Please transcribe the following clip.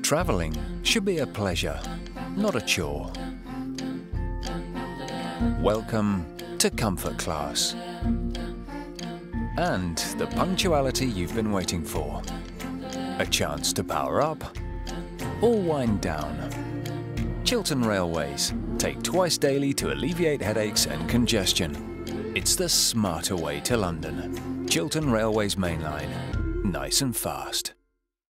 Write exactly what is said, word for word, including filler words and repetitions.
Travelling should be a pleasure, not a chore. Welcome to comfort class. And the punctuality you've been waiting for. A chance to power up or wind down. Chiltern Railways take twice daily to alleviate headaches and congestion. It's the smarter way to London. Chiltern Railways Main Line. Nice and fast.